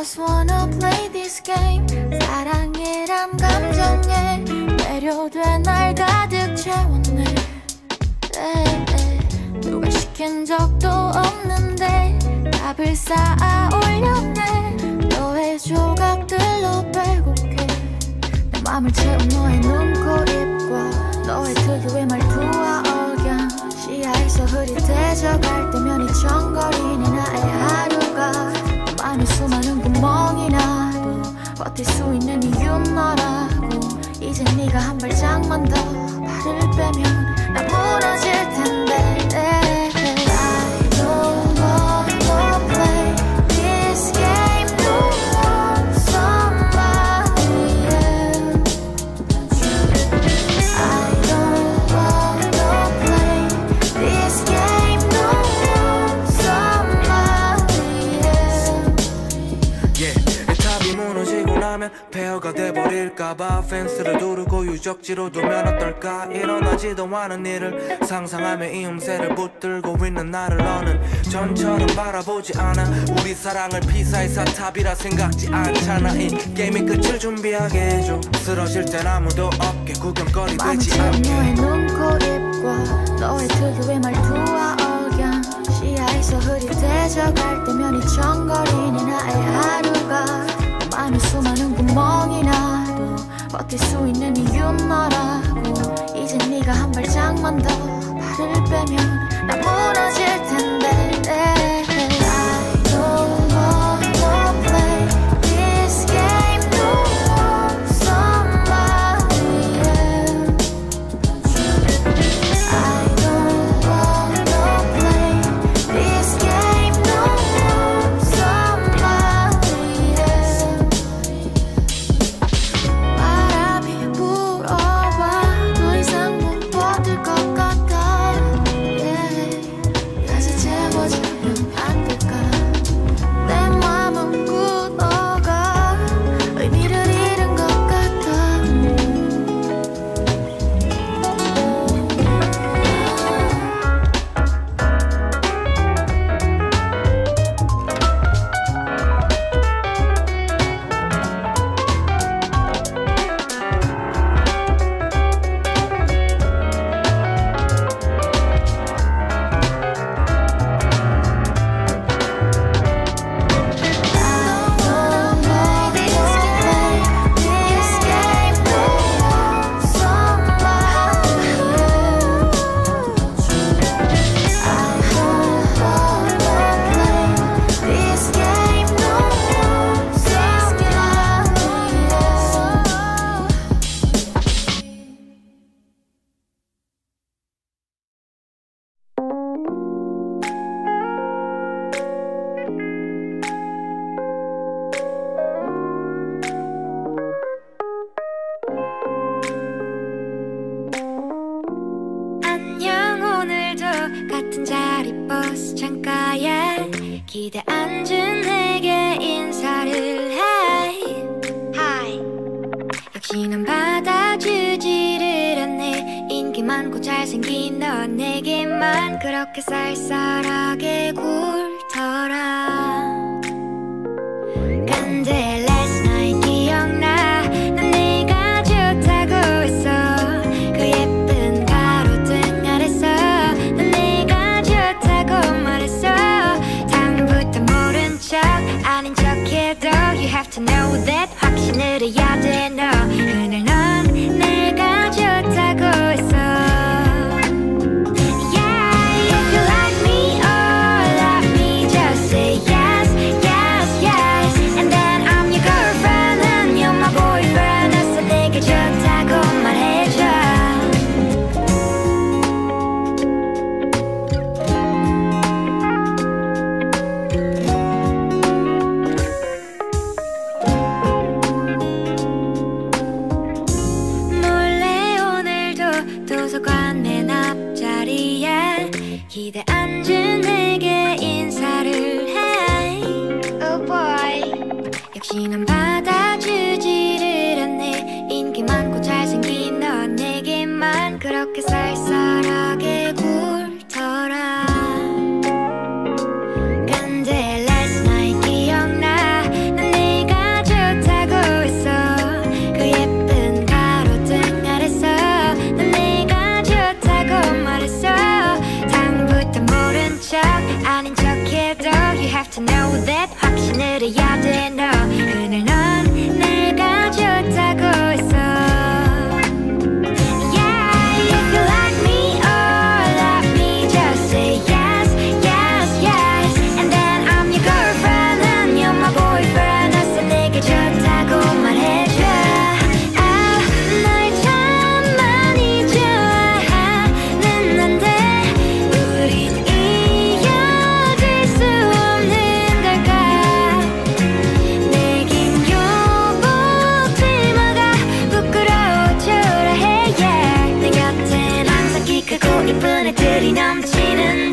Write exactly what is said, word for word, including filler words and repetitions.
just wanna play this game. 사랑이란 감정에 매료돼 날 가득 채웠네. 네, 누가 시킨 적도 없는데 답을 쌓아 올렸네. 너의 조각들로 빼곡해 내 맘을 채운 너의 눈, 코, 입과 너의 특유의 말투와 억양. 시야에서 흐릿해져갈 때면 이청거리는 나의 하루가 맘에 수많은 구멍이 나도 버틸 수 있는 이유는 너라고. 이제 네가 한 발짝만 더 발을 빼면 나 무너질 텐데. I don't wanna play this game no more. Somebody else. I don't wanna play this game no more. Somebody else. Yeah, 답이 무너지고 나면 폐허가 돼버릴까봐 펜스를 두르고 유적지로 두면 어떨까. 일어나지도 않은 일을 상상하며 이 음새를 붙들고 있는 나를 너는 전처럼 바라보지 않아. 우리 사랑을 피사의 사탑이라 생각지 않잖아. 이 게임의 끝을 준비하게 해줘. 쓰러질 땐 아무도 없게 구경거리 되지 않게. 너의 눈, 코, 입과 너의 특유의 말투와 억양. 시야에서 흐릿해져갈 때면 이청거리는 나의 하루가 내 맘에 수많은 구멍이 나도 버틸 수 있는 이유는 너라고. 이제 네가 한 발짝만 더 발을 빼면 나 무너질 텐데. I don't wanna play this game no more. Somebody else. I don't wanna play this game no more. Somebody else. 바람이 불어와 더 이상 못 버틸 것 같아. Yeah. 다시 채워주면 안 될까. 내 맘은 굳어가 의미를 잃은 것 같아. 안녕, 오늘도 같은 자리 버스 창가에 기대 앉은 내게 인사를 해. Hi. 역시 난 받아주지를 않네. 인기 많고 잘생긴 너 내게만 그렇게 쌀쌀하게 굴더라. 근데 last night 기억나. 난 내가 좋다고 했어. 그 예쁜 가로등 아래서 난 내가 좋다고 말했어. 다음부터 모른 척 아닌 척해도 You have to know that 확신을 해야 돼 너. 그날 넌 내가 좋다고 했어. Yeah, if you like me or love me just say yes, yes, yes. And then I'm your girlfriend and you're my boyfriend. 어서 내가 좋다고 말해줘. 몰래 오늘도 도서관 맨 앞자리에 기대 앉은 내게 인사를 해. Oh boy. 역시 난 받아주지를 않네. 인기 많고 잘생긴 너 내게만 그렇게 쌀쌀하게 굴더라. 근데 last night 기억나. 난 크고 이쁜 애들이 넘치는